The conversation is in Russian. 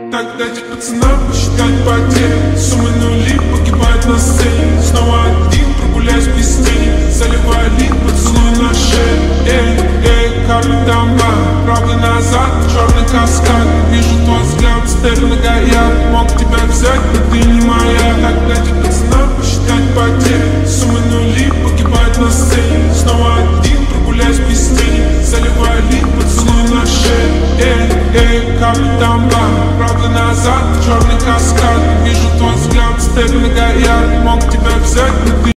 Так дайте пацанам посчитать потери. Суммы нули погибают на сцене. Снова один, прогуляюсь без тени. Заливаю лик, поцелуй на шее. Эй, капитан Ба, правда назад, черный каскад. Вижу твой взгляд, стель на гаяк. Мог тебя взять, но ты не моя. Так дайте пацанам посчитать потери. Суммы нули погибают на сцене. Снова один, прогуляюсь без тени. Заливаю лик, поцелуй на шее. Эй, капитан Ба, правда назад, черный каскад. Вижу твой взгляд, степь на гаяк. Мог тебя взять, но ты